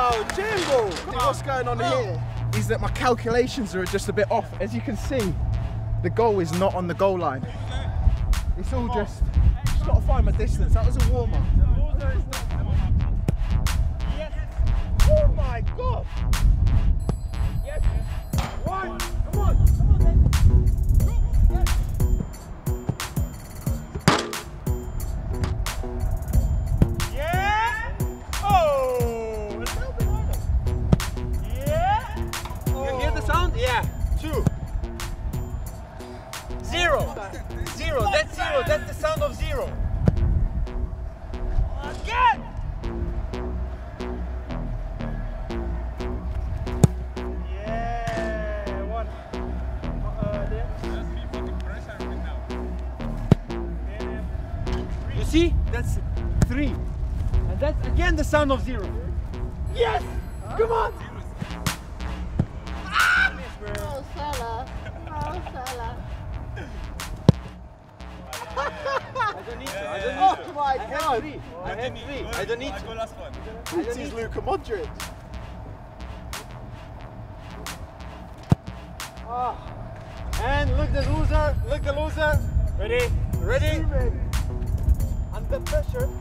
Oh, Jimbo! What's going on here is that my calculations are just a bit off. As you can see, the goal is not on the goal line. It's all just got to find my distance. That was a warm-up. Yes. Oh my God! Yes. One. Come on. Come on, then. Yes. Yeah. Oh. A little bit harder. Yeah. Oh. You hear the sound? Yeah. 2. 0. 0. That's 0. That's the sound of 0. Again. Yeah. 1. There. You see? That's 3. And that's again the sound of 0. Yes! Come on! Oh, Salah. Oh, Salah. I don't need to. I don't need to. Oh my I have God! 3. I have 3. I don't need to. This is Luka Modric. Oh. And look the loser. Look the loser. Ready? Ready? Under pressure.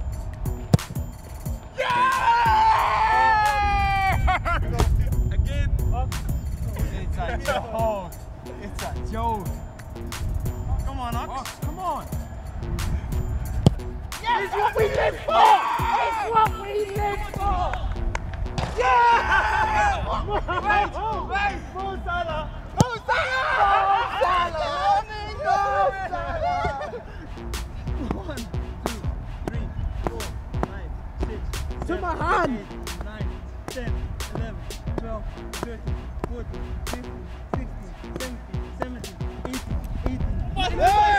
Yeah! Again. Up. It's a joke. It's a joke. Come on, Ox. Come on. Yes, it's what we live for! It's what we live for! Yeah! Wait! Wait! Mo Salah! Mo Salah! Mo Salah! 1, 2, 3, 4, 5, 6, To my hand! 8, 9, 10, 11, 12, 13, 14, 15, 16, 17, 17, 18, 18.